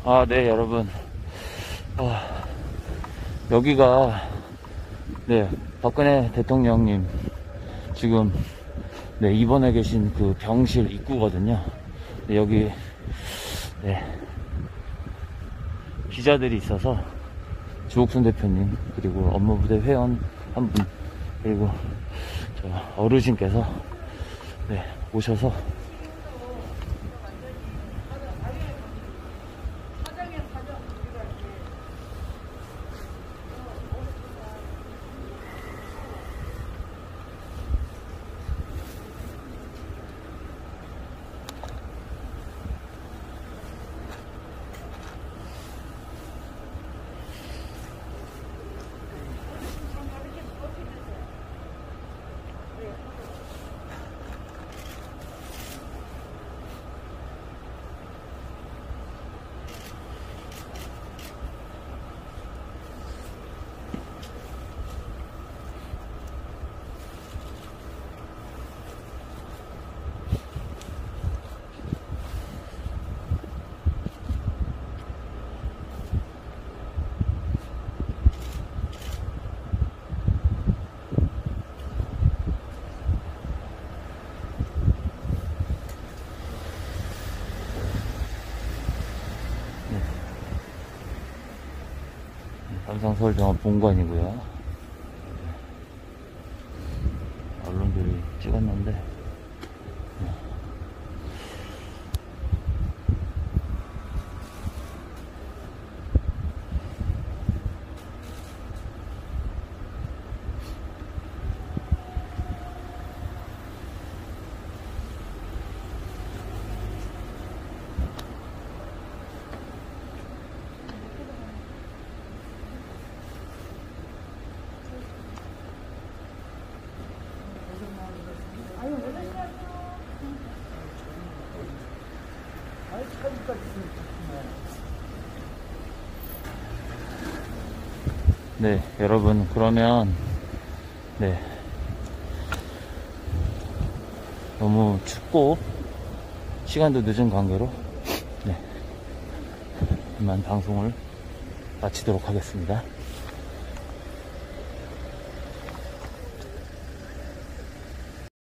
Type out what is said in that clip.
네, 여러분. 여기가, 네, 박근혜 대통령님, 지금, 네, 입원해 계신 그 병실 입구거든요. 네, 여기, 네, 기자들이 있어서, 주옥순 대표님, 그리고 업무부대 회원 한 분, 그리고 저 어르신께서, 네, 오셔서, 삼성서울병원 본관이고요. 언론들이 찍었는데, 네, 여러분, 그러면, 네, 너무 춥고, 시간도 늦은 관계로, 네, 이만 방송을 마치도록 하겠습니다.